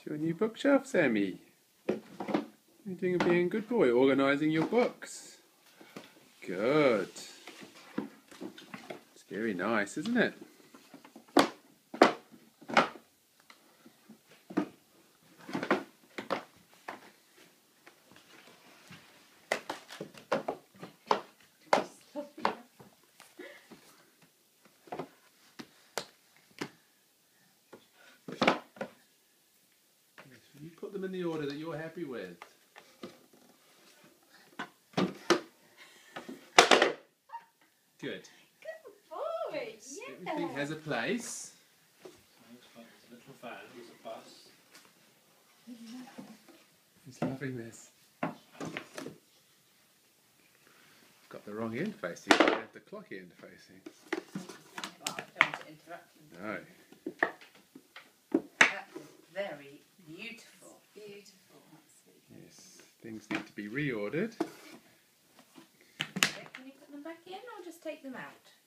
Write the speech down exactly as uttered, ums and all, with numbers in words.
Your new bookshelf, Sammy. You're doing a being a good boy, organising your books. Good. It's very nice, isn't it? You put them in the order that you're happy with. Good. Good boy, yeah. Everything has a place. There's a little fan, there's a bus. He's loving this. Got the wrong end facing. You have the clock end facing. Well, I don't want to interrupt you. No. That was very beautiful. Beautiful, absolutely. Yes. Things need to be reordered. Okay, can you put them back in or just take them out?